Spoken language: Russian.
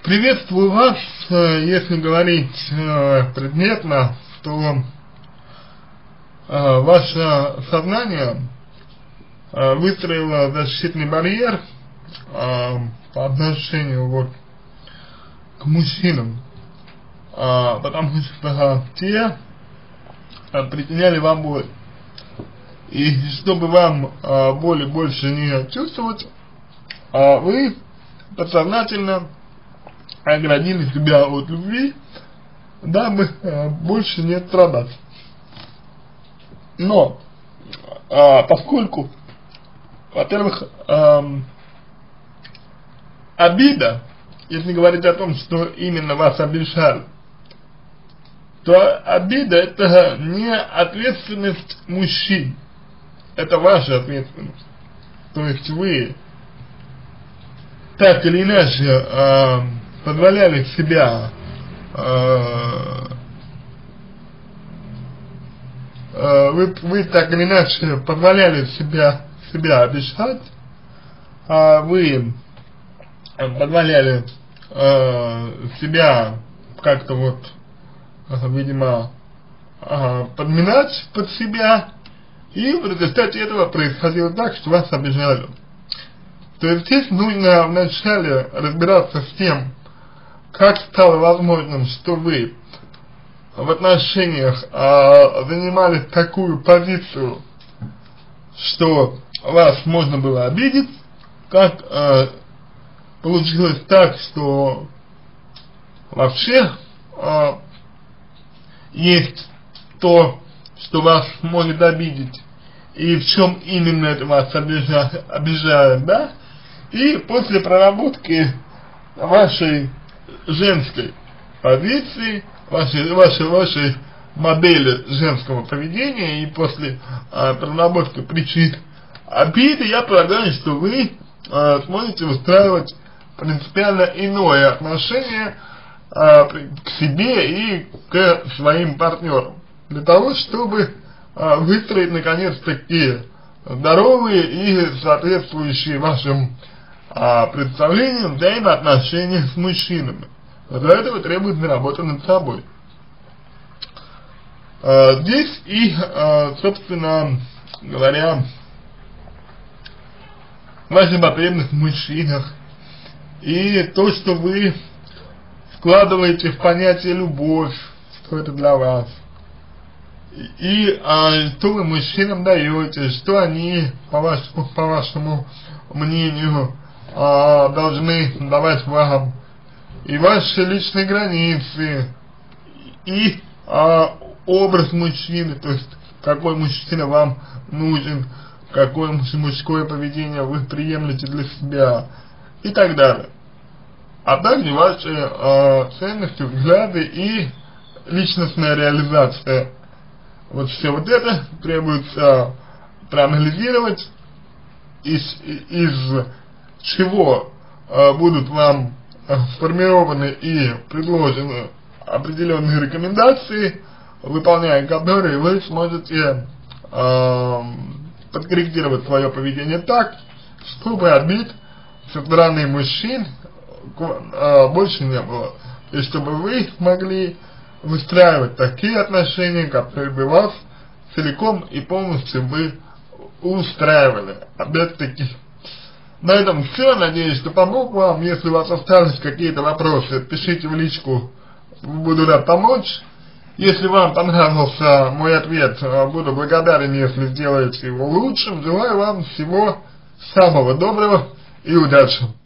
Приветствую вас. Если говорить предметно, то ваше сознание выстроило защитный барьер по отношению вот к мужчинам, потому что те причиняли вам боль. И чтобы вам боли больше не чувствовать, вы подсознательно оградили себя от любви, дабы больше не страдать. Но поскольку, во-первых, обида, если говорить о том, что именно вас обижали, то обида — это не ответственность мужчин, это ваша ответственность. То есть вы так или иначе позволяли себя вы так или иначе позволяли себя обижать, вы позволяли себя как-то вот, видимо, подминать под себя, и в результате этого происходило так, что вас обижали. То есть здесь нужно вначале разбираться с тем, как стало возможным, что вы в отношениях занимали такую позицию, что вас можно было обидеть, как получилось так, что вообще есть то, что вас может обидеть, и в чем именно это вас обижает, да? И после проработки вашей женской позиции, вашей модели женского поведения, и после проработки причин обиды, я полагаю, что вы сможете выстраивать принципиально иное отношение к себе и к своим партнерам, для того, чтобы выстроить наконец-таки здоровые и соответствующие вашим представлениям взаимоотношения с мужчинами. Для этого требуется работа над собой. Здесь и, собственно говоря, ваши потребности в мужчинах и то, что вы вкладываете в понятие любовь, что это для вас, и что вы мужчинам даете, что они, по вашему мнению, должны давать вам, и ваши личные границы, и образ мужчины, то есть какой мужчина вам нужен, какое мужское поведение вы приемлете для себя, и так далее. А также ваши ценности, взгляды и личностная реализация. Вот все вот это требуется проанализировать, из чего будут вам сформированы и предложены определенные рекомендации, выполняя которые вы сможете подкорректировать свое поведение так, чтобы обид со стороны мужчин больше не было, и чтобы вы могли выстраивать такие отношения, которые бы вас целиком и полностью бы устраивали. Опять-таки, на этом все. Надеюсь, что помог вам. Если у вас остались какие-то вопросы, пишите в личку, буду рад помочь. Если вам понравился мой ответ, буду благодарен, если сделаете его лучшим. Желаю вам всего самого доброго и удачи.